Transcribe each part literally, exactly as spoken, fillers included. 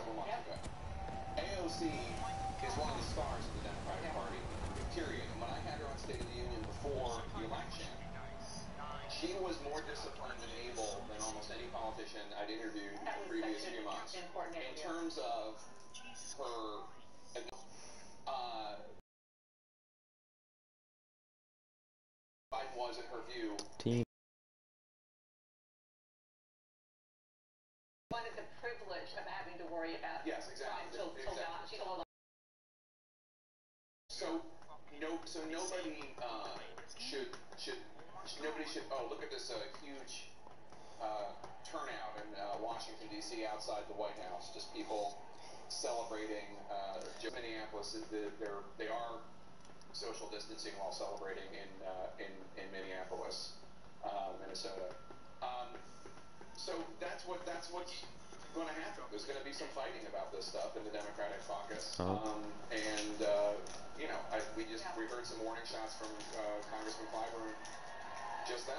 several months yep. ago. A O C is one of the stars of the Democratic okay. Party, period. And when I had her on State of the Union before the election, she was more disciplined and able than almost any politician I'd interviewed in the previous few months. In terms of her, uh, Biden was, in her view, Team. Wanted the privilege of having to worry about. Yes, exactly. Till, till exactly. Not, so, no, so nobody uh, should should nobody should. Oh, look at this uh, huge. Uh, turnout in uh, Washington, D C outside the White House. Just people celebrating. Uh, Minneapolis, they're, they are social distancing while celebrating in uh, in, in Minneapolis, uh, Minnesota. Um, so that's what that's what's going to happen. There's going to be some fighting about this stuff in the Democratic caucus, oh. um, and uh, you know, I, we just we heard some warning shots from uh, Congressman Clyburn just then.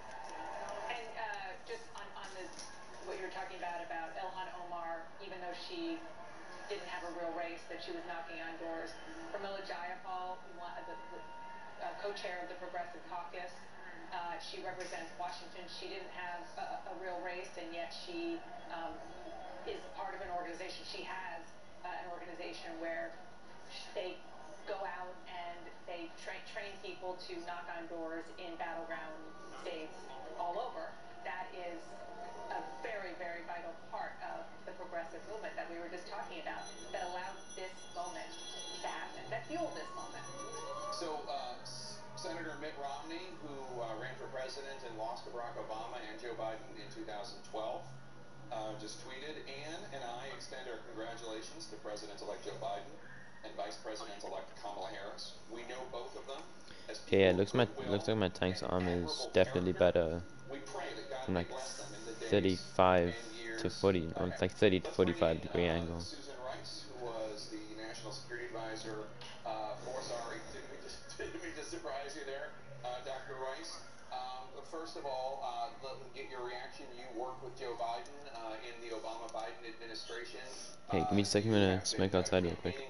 And uh, just on, on the, what you were talking about, about Ilhan Omar, even though she didn't have a real race, that she was knocking on doors. Pramila Jayapal, one, the, the uh, co-chair of the Progressive Caucus, uh, she represents Washington. She didn't have a, a real race, and yet she um, is part of an organization. She has uh, an organization where they go out and they tra train people to knock on doors in battleground states all over. That is a very, very vital part of the progressive movement that we were just talking about, that allowed this moment to happen, that fueled this moment. So, uh, Senator Mitt Romney, who uh, ran for president and lost to Barack Obama and Joe Biden in two thousand twelve, uh, just tweeted, Ann and I extend our congratulations to President-elect Joe Biden and Vice President-elect Kamala Harris. We know both of them. Okay, yeah, it looks my looks like my tank's arm is definitely better from like thirty-five to forty, or like thirty to forty-five degree angle. Susan Rice, who was the National Security Advisor uh, for, sorry, didn't we just, didn't we just surprise you there, uh, Doctor Rice? Um, first of all, uh, let me get your reaction. You worked with Joe Biden uh, in the Obama-Biden administration. Hey, give me a second, I'm gonna smoke outside real quick.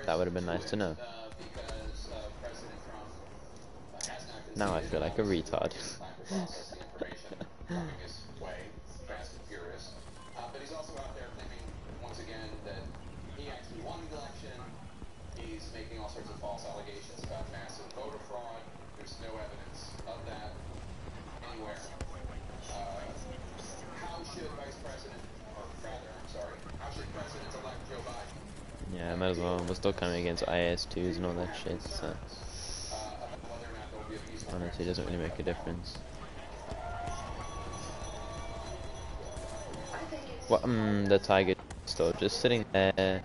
That would have been nice to know. Uh, because uh, President Trump uh, has not Now I feel like a retard. process the information coming his way, fast and furious. Uh, but he's also out there claiming once again that he actually won the election. He's making all sorts of false allegations about massive voter fraud. There's no evidence of that anywhere. Uh, how should Vice President, or rather, I'm sorry, how should President-elect Joe Biden? Yeah, might as well. We're still coming against I A S twos and all that shit, so honestly, it doesn't really make a difference. What, um, the Tiger still just sitting there.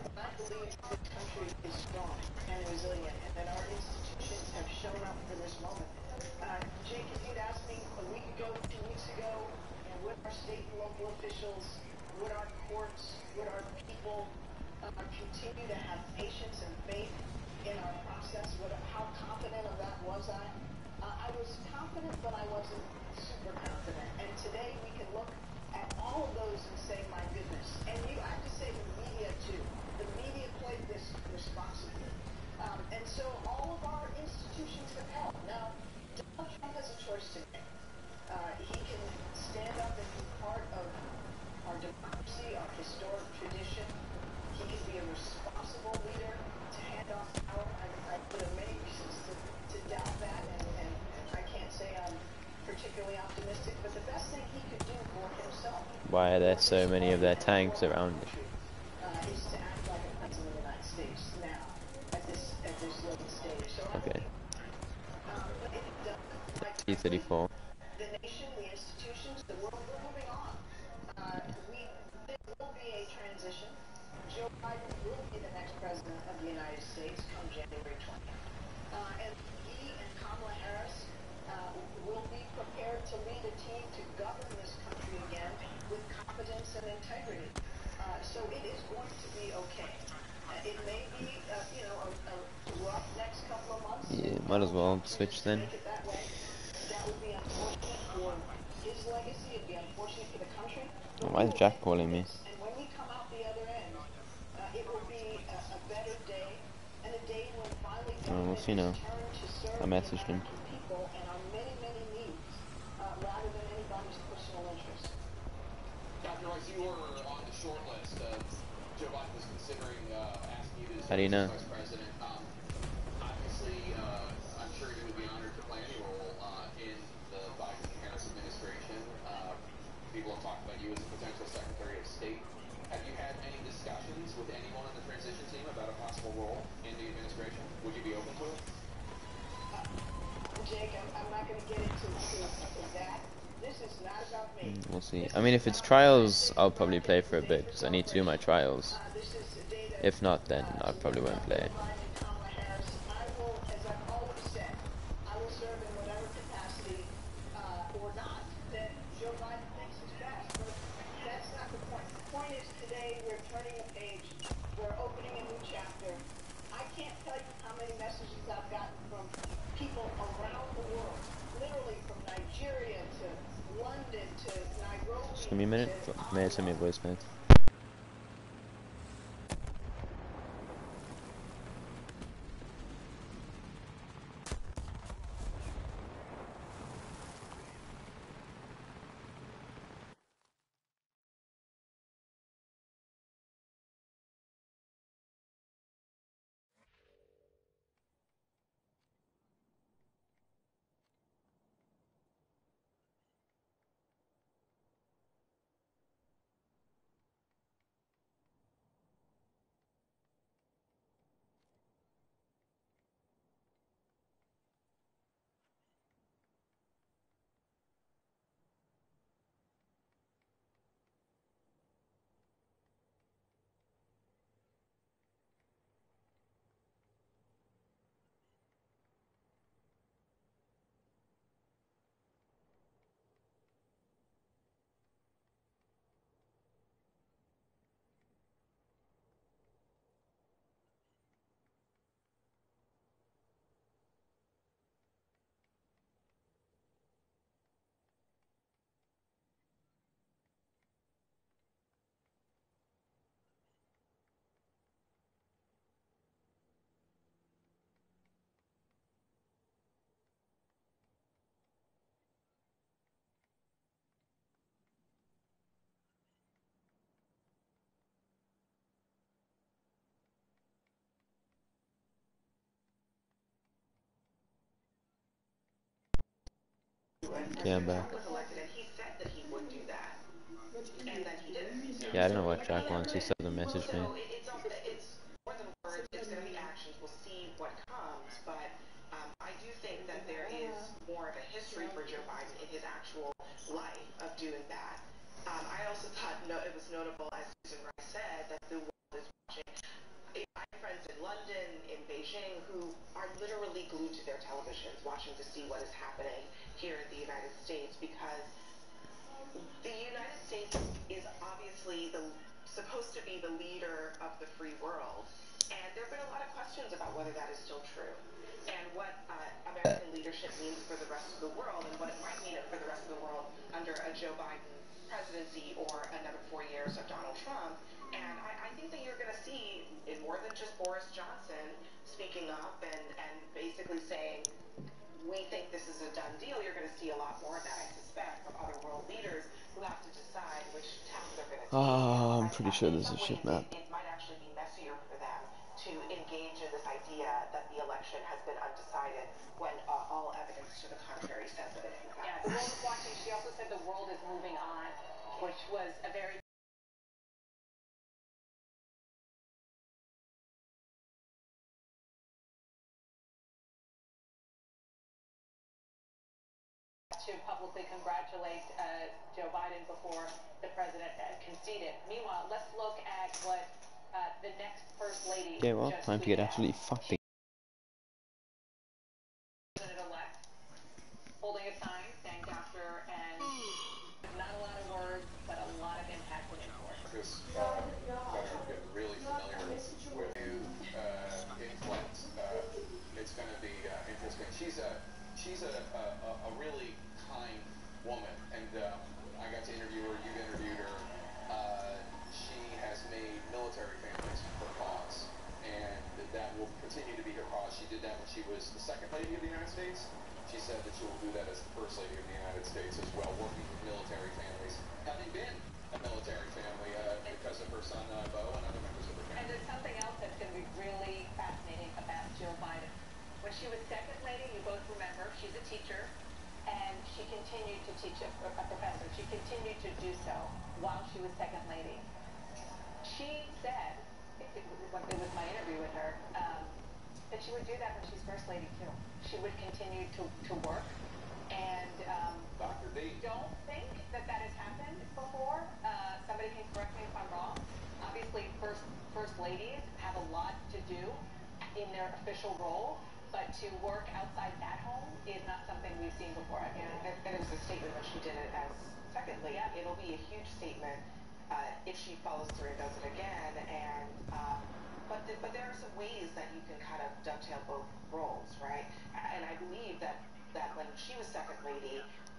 Continue to have patience and faith in our process. What, how confident of that was I? Uh, I was confident, but I wasn't super confident. And today we can look at all of those and say, my goodness. And you, I have to say the media too. The media played this responsibly. Um, and so all of our institutions have held. Now, Donald Trump has a choice to make. Uh, he can stand up and be part of our democracy, our historic tradition. He can be a responsible leader to hand off power. I, I put many reasons to, to doubt that, and, and I can't say I'm particularly optimistic, but the best thing he could do for himself. Why are there so many of their tanks around it? Uh, is to act like a president of the United States now, at this at this late stage. So Okay. um, but if it doesn't, like T thirty-four. the nation, the institutions, the world, we're moving on. Uh, we there will be a transition. Joe Biden will be the next president of the United States come January twentieth. Uh, and he and Kamala Harris uh, will be prepared to lead a team to govern this country again with competence and integrity. Uh, so it is going to be okay. Uh, it may be, uh, you know, a, a rough next couple of months. Yeah, might as well switch then. Make it that way. That would be unfortunate for his legacy. It'd be unfortunate for the country. Why is Jack calling me? And when we come out the other end, uh, it will be a, a better day, and a day when finally Oh, we'll see now. to serve I messaged him. the people and our many, many needs, uh, rather than anybody's personal interest. Doctor Rice, you were on the short list. Uh, Joe Biden was considering uh, asking you to How do you know? Vice President. Um, obviously, uh, I'm sure you would be honored to play any role uh, in the Biden-Harris administration. Uh, people have talked about you as a potential Secretary of State. Have you had any discussions with anyone on the transition team about a possible role in the administration? Would you be open to it? Jake, I'm, I'm not going to get into, into, into that. This is not about me. We'll see. I mean, if it's trials, I'll probably play for a bit, because I need to do my trials. Uh, this is a day that If not, then I probably won't play. Biden and Kamala Harris, I will, as I've always said, I will serve in whatever capacity uh, or not that Joe Biden thinks is best. But that's not the point. The point is today we're turning a page. We're opening a new chapter. I can't tell you how many messages I've gotten from people around the world, literally from Nigeria to London to Nairobi. Just give me a minute. to May I send me a voice note? Yeah, I'm back. was elected, and he said that he would do that, and then he didn't. Yeah, I don't know what Jack wants. He still hasn't messaged me. So it, it's also, it's more than words. It's going to be actions. We'll see what comes, but um, I do think that there is more of a history for Joe Biden in his actual life of doing that. Um, I also thought no, it was notable, as Susan Rice said, that the world is watching. I have friends in London, in Beijing, who are literally glued to their televisions, watching to see what is happening here in the United States, because the United States is obviously the, supposed to be the leader of the free world, and there have been a lot of questions about whether that is still true, and what uh, American leadership means for the rest of the world, and what it might mean for the rest of the world under a Joe Biden presidency or another four years of Donald Trump. And I, I think that you're going to see, in more than just Boris Johnson speaking up and, and basically saying, we think this is a done deal, you're going to see a lot more of that, I suspect, from other world leaders who have to decide which tack they're going to take. Oh, I'm pretty sure this is a shit map. It, it might actually be messier for them to engage in this idea that the election has been undecided when uh, all evidence to the contrary says that it is. Yeah, the world is watching. She also said the world is moving on, which was a very to publicly congratulate uh, Joe Biden before the president uh, conceded. Meanwhile, let's look at what uh, the next First Lady Okay, well, just time to get tweeted absolutely out. fucked. President-elect holding a sign saying doctor, and not a lot of words, but a lot of impact within force. This uh, that I've been really familiar with you, uh, inflect. Uh, it's going to be uh, interesting. She's a she's a, a, a really kind woman, and um, I got to interview her. You've interviewed her. Uh, she has made military families her cause, and that will continue to be her cause. She did that when she was the second lady of the United States. She said that she will do that as the first lady of the United States as well, working with military families, having been a military family uh, because of her son uh, Bo and other members of her And family. there's something else that's going to be really fascinating about Jill Biden. When she was second lady, you both remember, she's a teacher, and she continued to teach a, a professor. She continued to do so while she was second lady. She said, it, it, it was my interview with her, um, that she would do that when she's first lady too. She would continue to, to work, and um, Doctor D. don't think that that has happened before. Uh, somebody can correct me if I'm wrong. Obviously, first first ladies have a lot to do in their official role, but to work outside that home is not something we've seen before. I mean, And, and it was a statement when she did it as second lady. Yeah. It'll be a huge statement uh, if she follows through and does it again. And um, but the, but there are some ways that you can kind of dovetail both roles, right? And I believe that that when she was second lady,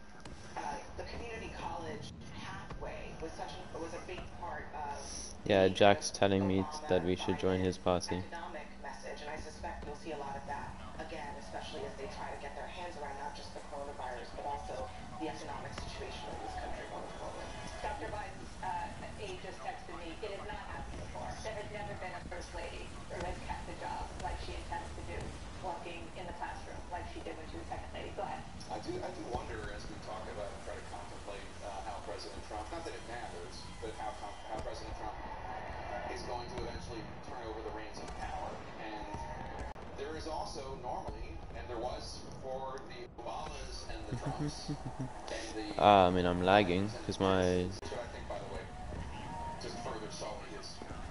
uh, the community college pathway was such a, was a big part of. Yeah, the Jack's Obama telling me that we should join his party. economic message, and I suspect you'll see a lot of that again, especially as they try to get their hands around not just the coronavirus, but also the economic situation of this country going forward. Doctor Biden's uh, aide just texted me, it has not happened before. There has never been a first lady who has kept the job like she intends to do, working in the classroom like she did when she was second lady. Go ahead. I do, I do wonder as we talk about and try to contemplate uh, how President Trump, not that it matters, but how, how President Trump is going to eventually turn over the reins of power. And there is also normally, and there was for the Obamas and the Trumps, and the... Ah, I mean, I'm lagging, because my... Which I think, by the way, just further sully his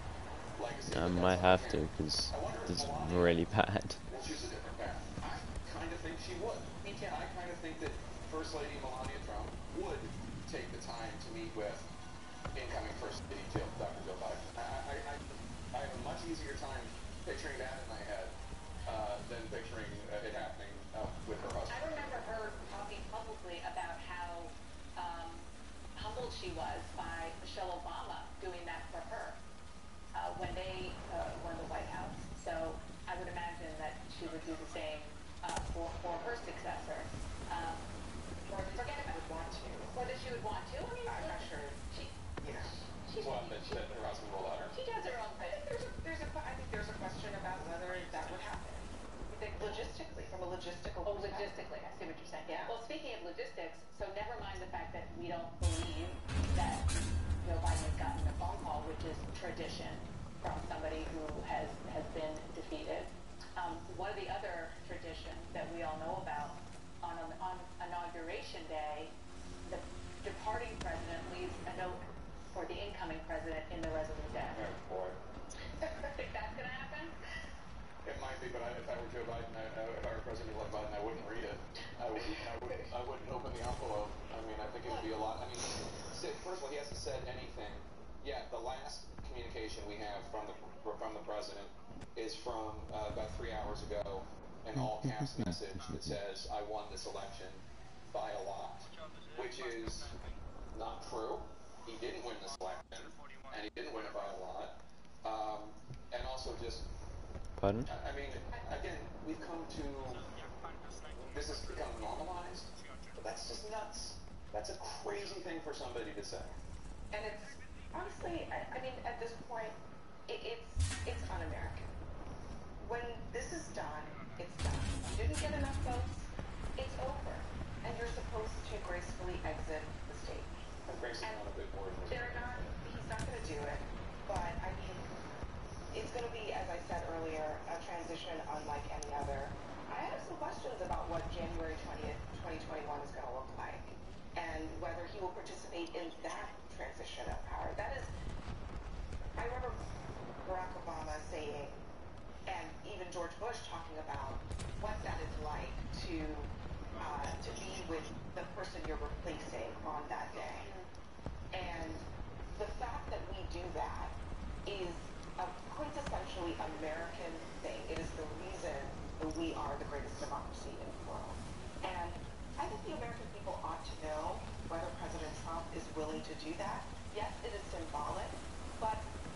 legacy. I might have to, because it's really bad. We'll choose a different path. I kind of think she would. Me too. I kind of think that First Lady Melania Trump would take the time to meet with incoming First Lady Jill, Doctor Jill Biden. I, I, I, I have a much easier time picturing that in my head uh, than picturing uh, it happening uh, with her husband. I remember her talking publicly about how um, humbled she was by Michelle Obama doing that for her uh, when they uh, won the White House. So I would imagine that she would do the same uh, for, for her successor. Um, Or forget about would want to. whether she would want to. I mean, I'm not sure. she, You know. she, Well, that, that her husband will let her. she does her own I thing. think there's a there's a I think there's a question about whether that would happen. You think Logistically, from a logistical Oh, perspective. logistically, I see what you're saying. Yeah. Well, speaking of logistics, other tradition that we all know about, on, on Inauguration Day, the departing president leaves a note for the incoming president in the Resolute desk. Oh, boy. Think that's going to happen? It might be, but I, if I were Joe Biden, I, I, if I were President-elect Biden, I wouldn't read it. I wouldn't, I wouldn't, I wouldn't open the envelope. I mean, I think it would be a lot. I mean, first of all, he hasn't said anything. Yeah, the last communication we have from the from the president is from uh, about three hours ago, an all-caps message that says, "I won this election by a lot," which is not true. He didn't win this election, and he didn't win it by a lot. Um, and also just, Pardon? I, I mean, again, we've come to, this has become normalized, but that's just nuts. That's a crazy thing for somebody to say. And it's, honestly, I, I mean, at this point, it, it's, it's un-American. When this is done, it's done. You didn't get enough votes, it's over. And you're supposed to gracefully exit the stage. Gracefully not a big word. They're not, he's not going to do it, but I mean, it's going to be, as I said earlier, a transition unlike any other. I have some questions about what January twentieth, twenty twenty-one is going to look like, and whether he will participate in that transition of power. That is, I remember Barack Obama saying, and even George Bush talking about what that is like to uh, to be with the person you're replacing on that day. And the fact that we do that is a quintessentially American thing. It is the reason that we are the greatest democracy in the world. And I think the American people ought to know whether President Trump is willing to do that. Yes, it is symbolic, but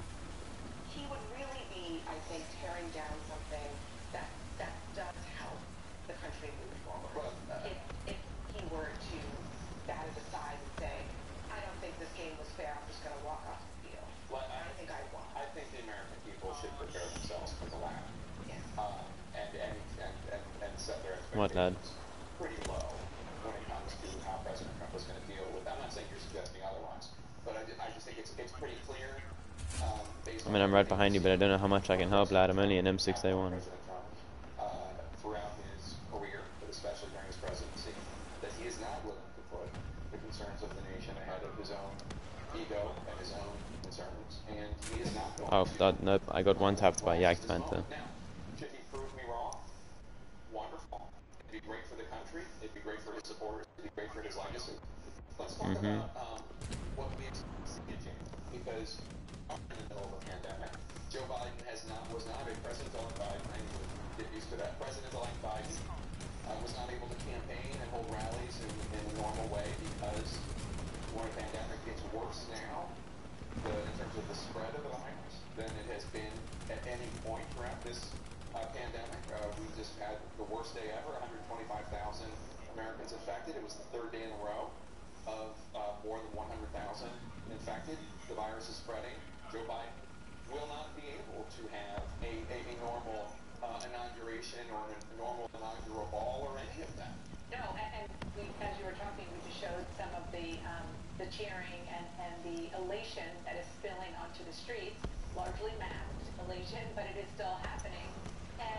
he would really be, I think, tearing down something that that does help the country move forward. Well, uh, if, if he were to bat it aside and say, I don't think this game was fair, I'm just going to walk off the field. Well, I, I think I won. I think the American people should prepare themselves for the laugh. Yes. Uh, and, and, and, and, and set their What, lad? expectations pretty low when it comes to how President Trump is going to deal with. I'm not saying you're suggesting otherwise, but I, ju- I just think it's it's pretty clear. Um, based I mean, I'm on right behind you, but I don't know how much I can help, lad. I'm only an M six A one. President Trump, uh, throughout his career, but especially during his presidency, that he is not willing to put the concerns of the nation ahead of his own ego and his own concerns, and he is not going Oh, to. that, nope. I got one tapped by Yak Panther. Now, should he prove me wrong? Wonderful. It'd be great for the country. It'd be great for his supporters. It'd be great for his legacy. Let's talk Mhm. about um, what we expect, because we're in the middle of a pandemic. Joe Biden has not was not a President-elect Biden. I need to get used to that. President-elect Biden uh, was not able to campaign and hold rallies in, in a normal way because when a pandemic gets worse now, the, in terms of the spread of the virus, than it has been at any point throughout this uh, pandemic. Uh, we just had the worst day ever, one hundred twenty-five thousand Americans infected. It was the third day in a row of uh, more than one hundred thousand infected. The virus is spreading. Joe Biden will not be able to have a, a, a normal uh, inauguration or a normal inaugural ball or any of that. No, and, and we, as you were talking, we just showed some of the um, the cheering and, and the elation that is spilling onto the streets, largely masked elation, but it is still happening. And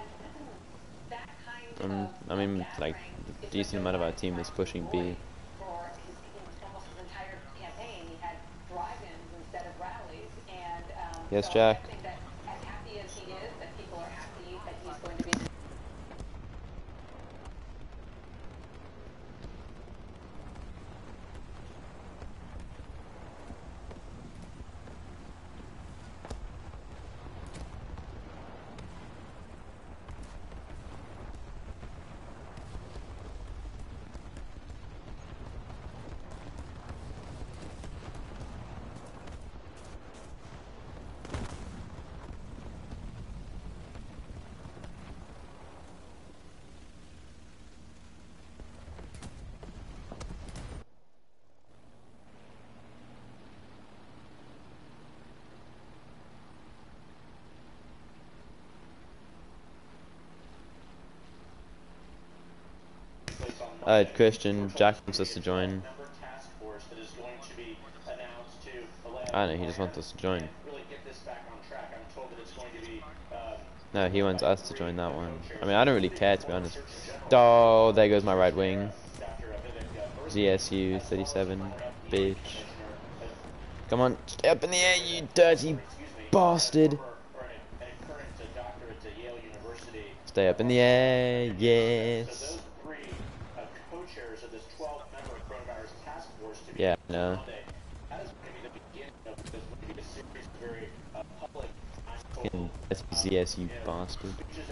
that kind Um, of I mean, of like, gathering a is decent what amount of our Joe team Biden is pushing B. avoided for his, his, almost his entire campaign. He had drive-ins instead of rallies, and um, Yes, so Jack. I think that as happy as he is, that people are happy that he's going to be. Uh, Christian, Jack wants us to join. I don't know, he just wants us to join. No, he wants us to join that one. I mean, I don't really care, to be honest. Oh, there goes my right wing. Z S U thirty-seven, bitch. Come on, stay up in the air, you dirty bastard. Stay up in the air, yes. Yeah, no. Fucking Z S U bastard.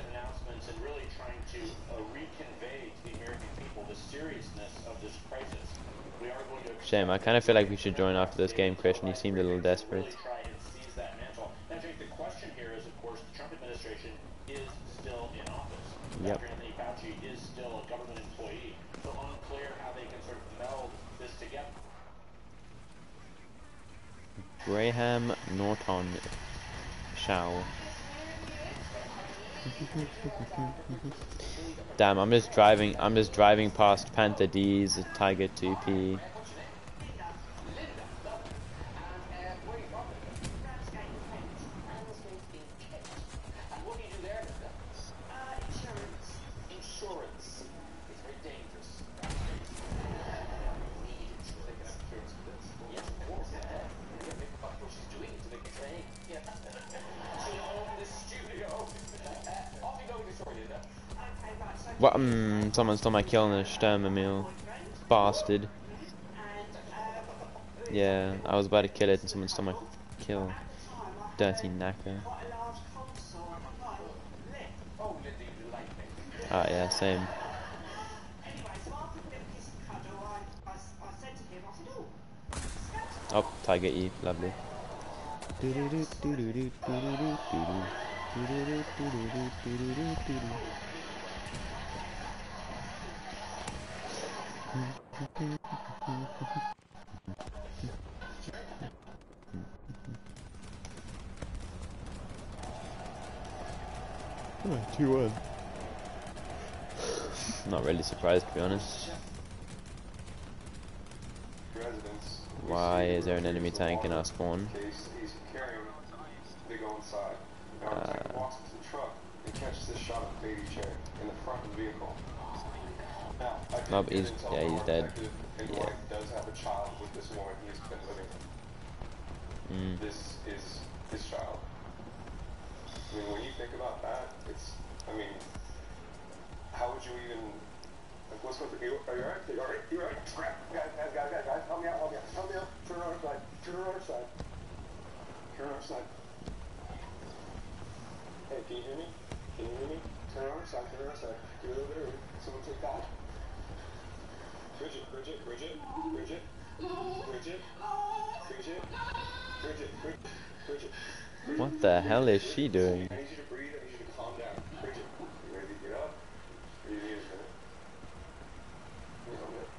Shame, I kind of feel like we should join after this game, Christian. You seemed a little desperate. Yep. Graham Norton Shaw. Damn, I'm just driving I'm just driving past Panther D's, Tiger two P. What? Um, someone stole my kill in a Sturmamil. Bastard. Yeah, I was about to kill it and someone stole my kill. Dirty knacker. Ah, yeah, same. Oh, Tiger E, lovely. two one. Not really surprised, to be honest. Why is there an enemy tank in our spawn? Uh, oh, he's, yeah, he's dead. Yeah. Mm. This is his child. I mean, when you think about that, it's, I mean, how would you even, like, what's with the, are you alright? Are you alright? You alright? Guys, guys, guys, guys, guys, help me out, help me out, help me out. Turn on our side, turn on our side. Turn on our side. Hey, can you hear me? Can you hear me? Turn on our side, turn on our side. Get over there, someone take that. Bridget, Bridget, Bridget, Bridget, Bridget, Bridget, Bridget, Bridget, Bridget. What the hell is she doing? I need you to breathe, I need you to calm down. Bridget, you ready to get up? Or you need a minute? You know it.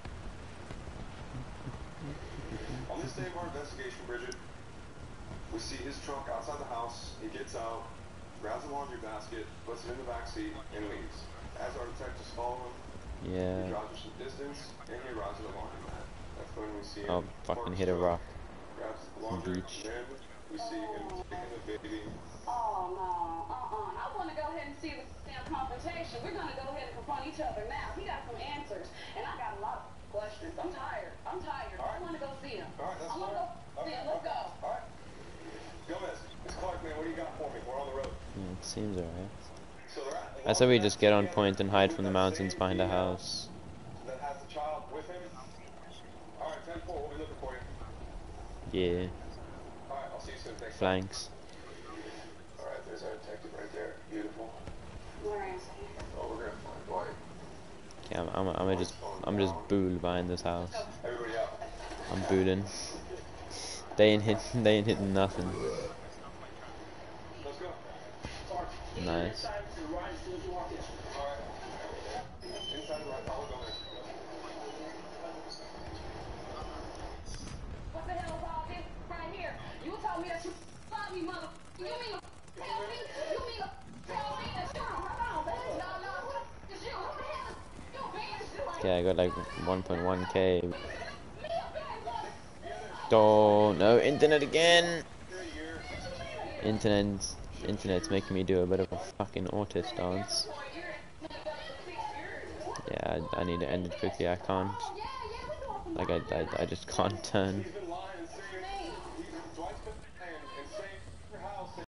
On this day of our investigation, Bridget, we see his trunk outside the house. He gets out, grabs a laundry basket, puts it in the back seat, and leaves. As our detectives follow him, Yeah. he drives her some distance, and he arrives at a laundromat. That's when we see him. I'll fucking hit a rock. Grabs the laundry, Beach. and then we see him taking the baby. Oh, no, uh-uh. I want to go ahead and see the damn confrontation. We're going to go ahead and confront each other now. He got some answers, and I got a lot of questions. I'm tired. I'm tired. All right. I want to go see him. All right, that's I want to fine. go see Okay, him. Let's okay. go. All right. Gomez, it's Clark, man. What do you got for me? We're on the road. Yeah, it seems alright. So they're at the I said we laundromat just get on together. point and hide from the That mountains same behind a female house. That has the child with him. All right, ten four. We'll be looking for you. Yeah. All right, I'll see you soon. Thanks. Flanks. All right, there's our detective right there. Beautiful. Where is he? Oh, we're gonna find Dwight. Okay, I'm, I'm, I'm just, I'm just bool behind this house. Everybody out. I'm booling. They ain't hit, they ain't hitting nothing. Let's go. Nice. All right. Inside the right. I'll go in. What the hell is all this right here? You told me that you love me, mother. You mean to tell me? You mean to tell me that you hold on, baby? No, no. What is you? Who the hell is you being like? Okay, I got like one point one K. Oh no, internet again! Internet internet's making me do a bit of a fucking autist dance. Yeah, I, I need to end it quickly. I can't. Like, I, I, I just can't turn.